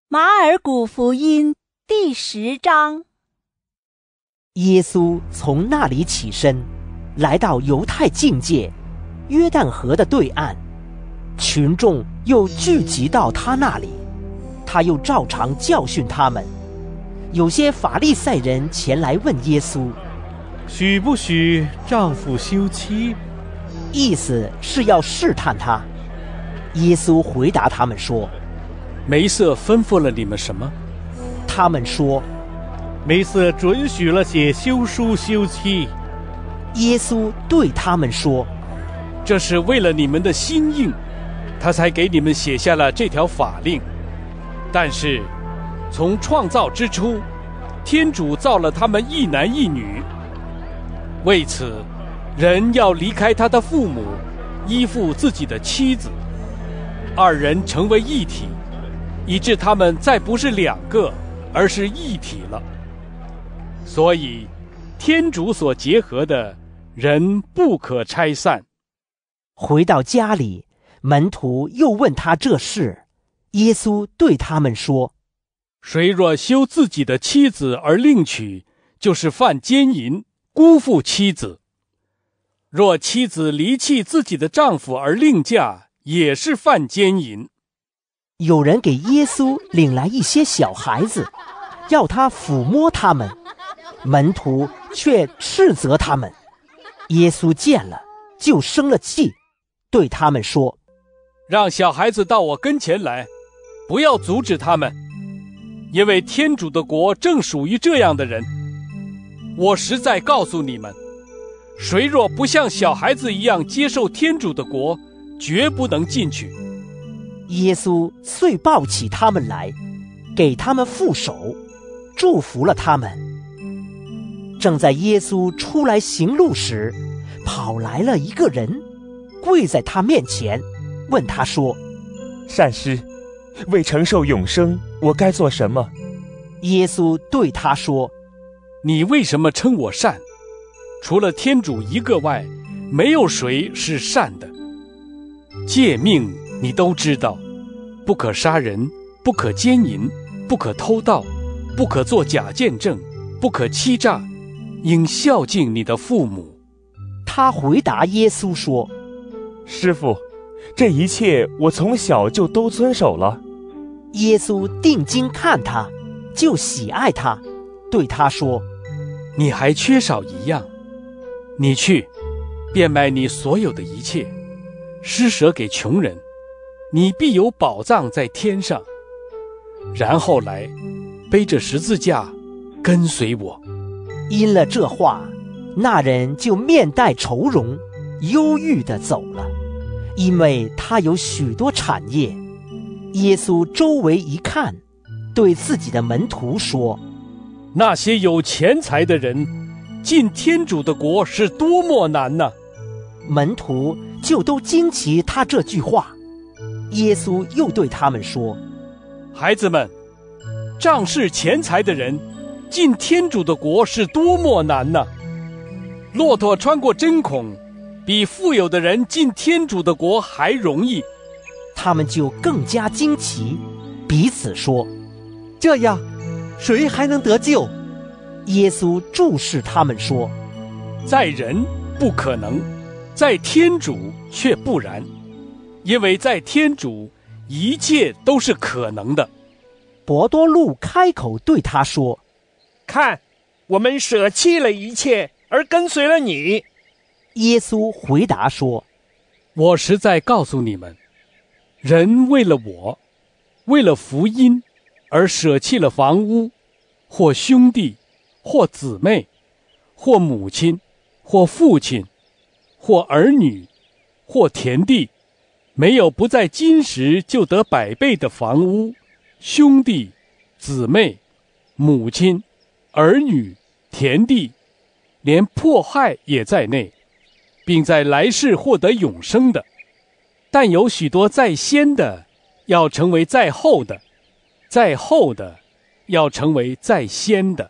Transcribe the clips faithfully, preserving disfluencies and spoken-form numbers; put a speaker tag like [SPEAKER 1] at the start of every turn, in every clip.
[SPEAKER 1] 马尔谷福音第十章。
[SPEAKER 2] 耶稣从那里起身，来到犹太境界约旦河的对岸，群众又聚集到他那里，他又照常教训他们。有些法利赛人前来问耶稣，
[SPEAKER 3] 许不许丈夫休妻？
[SPEAKER 2] 意思是要试探他。耶稣回答他们说，
[SPEAKER 4] 梅瑟吩咐了你们什么？
[SPEAKER 2] 他们说，
[SPEAKER 3] 梅瑟准许了写休书休妻。
[SPEAKER 2] 耶稣对他们说，
[SPEAKER 4] 这是为了你们的心硬，他才给你们写下了这条法令。但是从创造之初，天主造了他们一男一女，为此人要离开他的父母，依附自己的妻子，二人成为一体，以致他们再不是两个，而是一体了。所以天主所结合的，人不可拆散。
[SPEAKER 2] 回到家里，门徒又问他这事，耶稣对他们说，
[SPEAKER 4] 谁若休自己的妻子而另娶，就是犯奸淫，辜负妻子。若妻子离弃自己的丈夫而另嫁，也是犯奸淫。
[SPEAKER 2] 有人给耶稣领来一些小孩子，要他抚摸他们，门徒却斥责他们。耶稣见了，就生了气，对他们说，
[SPEAKER 4] 让小孩子到我跟前来，不要阻止他们，因为天主的国正属于这样的人。我实在告诉你们，谁若不像小孩子一样接受天主的国，绝不能进去。
[SPEAKER 2] 耶稣遂抱起他们来，给他们覆手，祝福了他们。正在耶稣出来行路时，跑来了一个人，跪在他面前，问他说，
[SPEAKER 5] 善师，为承受永生，我该做什么？
[SPEAKER 2] 耶稣对他说，
[SPEAKER 4] 你为什么称我善？除了天主一个外，没有谁是善的。诫命你都知道，不可杀人，不可奸淫，不可偷盗，不可作假见证，不可欺诈，应孝敬你的父母。
[SPEAKER 2] 他回答耶稣说，
[SPEAKER 5] 师父，这一切我从小就都遵守了。
[SPEAKER 2] 耶稣定睛看他，就喜爱他，对他说，
[SPEAKER 4] 你还缺少一样，你去变卖你所有的一切，施舍给穷人，你必有宝藏在天上。然后来背着十字架跟随我。
[SPEAKER 2] 因了这话，那人就面带愁容，忧郁地走了，因为他有许多产业。耶稣周围一看，对自己的门徒说，
[SPEAKER 4] 那些有钱财的人进天主的国是多么难呢！
[SPEAKER 2] 门徒就都惊奇他这句话。耶稣又对他们说，
[SPEAKER 4] 孩子们，仗势钱财的人进天主的国是多么难呢！骆驼穿过针孔，比富有的人进天主的国还容易。
[SPEAKER 2] 他们就更加惊奇，彼此说，
[SPEAKER 6] 这样谁还能得救？
[SPEAKER 2] 耶稣注视他们说，
[SPEAKER 4] 在人不可能，在天主却不然，因为在天主一切都是可能的。
[SPEAKER 2] 伯多禄开口对他说，
[SPEAKER 7] 看，我们舍弃了一切而跟随了你。
[SPEAKER 2] 耶稣回答说，
[SPEAKER 4] 我实在告诉你们，人为了我，为了福音而舍弃了房屋，或兄弟，或姊妹，或母亲，或父亲，或儿女，或田地，没有不在今时就得百倍的房屋，兄弟，姊妹，母亲，儿女，田地，连迫害也在内，并在来世获得永生的。但有许多在先的，要成为在后的；在后的，要成为在先的。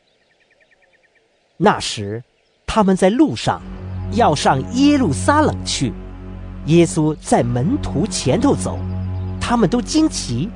[SPEAKER 2] 那时，他们在路上，要上耶路撒冷去。耶稣在门徒前头走，他们都惊奇，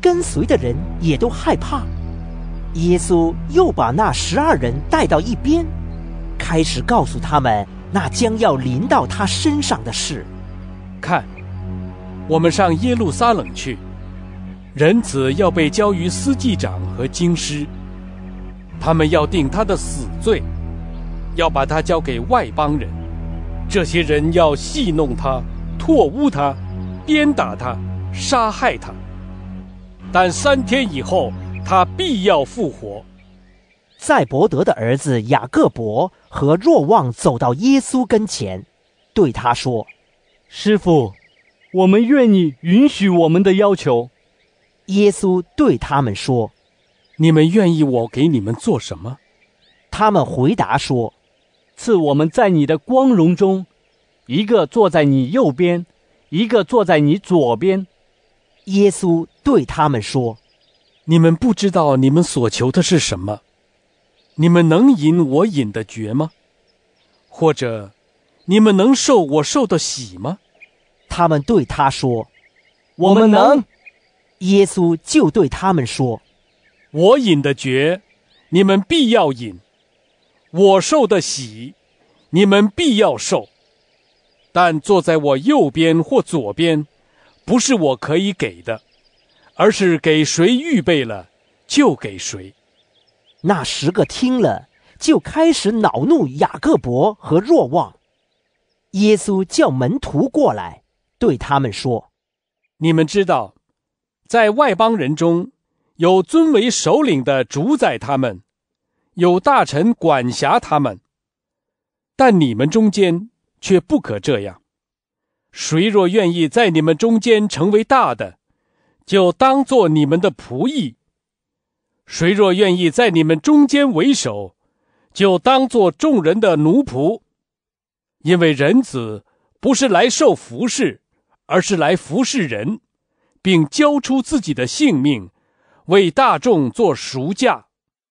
[SPEAKER 2] 跟随的人也都害怕。耶稣又把那十二人带到一边，开始告诉他们那将要临到他身上的事。
[SPEAKER 4] 看，我们上耶路撒冷去，人子要被交于司祭长和经师，他们要定他的死罪，要把他交给外邦人。这些人要戏弄他，唾污他，鞭打他，杀害他。但三天以后，他必要复活。
[SPEAKER 2] 载伯德的儿子雅各伯和若望走到耶稣跟前，对他说：
[SPEAKER 8] 师父，我们愿意允许我们的要求。
[SPEAKER 2] 耶稣对他们说：
[SPEAKER 4] 你们愿意我给你们做什么？
[SPEAKER 2] 他们回答说：
[SPEAKER 8] 赐我们在你的光荣中，一个坐在你右边，一个坐在你左边。
[SPEAKER 2] 耶稣对他们说：
[SPEAKER 4] 你们不知道你们所求的是什么？你们能饮我饮的爵吗？或者你们能受我受的喜吗？
[SPEAKER 2] 他们对他说：
[SPEAKER 8] 我们能。
[SPEAKER 2] 耶稣就对他们说：
[SPEAKER 4] 我饮的爵，你们必要饮；我受的喜，你们必要受。但坐在我右边或左边，不是我可以给的，而是给谁预备了，就给谁。
[SPEAKER 2] 那十个听了，就开始恼怒雅各伯和若望。耶稣叫门徒过来，对他们说：
[SPEAKER 4] 你们知道，在外邦人中，有尊为首领的主宰他们，有大臣管辖他们，但你们中间却不可这样。谁若愿意在你们中间成为大的，就当作你们的仆役；谁若愿意在你们中间为首，就当作众人的奴仆。因为人子不是来受服侍，而是来服侍人，并交出自己的性命，为大众做赎价。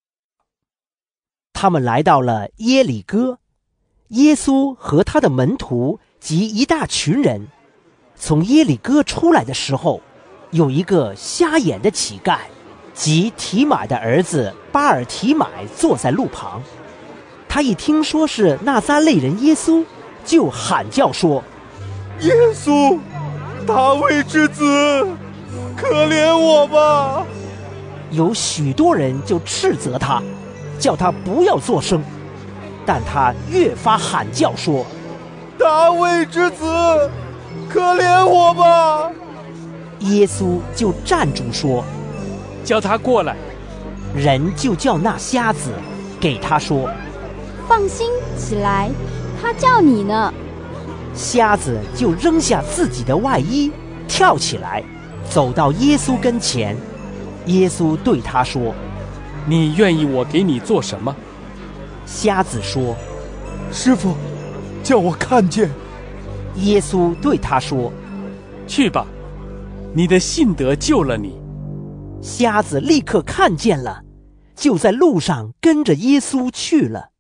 [SPEAKER 2] 他们来到了耶里哥，耶稣和他的门徒及一大群人从耶里哥出来的时候，有一个瞎眼的乞丐，即提买的儿子巴尔提买坐在路旁。他一听说是纳撒勒人耶稣，就喊叫说：
[SPEAKER 5] 耶稣，大卫之子，可怜我吧！
[SPEAKER 2] 有许多人就斥责他，叫他不要作声，但他越发喊叫说：
[SPEAKER 5] 大卫之子，可怜我吧！
[SPEAKER 2] 耶稣就站住说：
[SPEAKER 4] 叫他过来。
[SPEAKER 2] 人就叫那瞎子给他说：
[SPEAKER 9] 放心起来，他叫你呢。
[SPEAKER 2] 瞎子就扔下自己的外衣，跳起来，走到耶稣跟前。耶稣对他说：
[SPEAKER 4] 你愿意我给你做什么？
[SPEAKER 2] 瞎子说：
[SPEAKER 5] 师父，叫我看见。
[SPEAKER 2] 耶稣对他说：
[SPEAKER 4] 去吧，你的信德救了你。
[SPEAKER 2] 瞎子立刻看见了，就在路上跟着耶稣去了。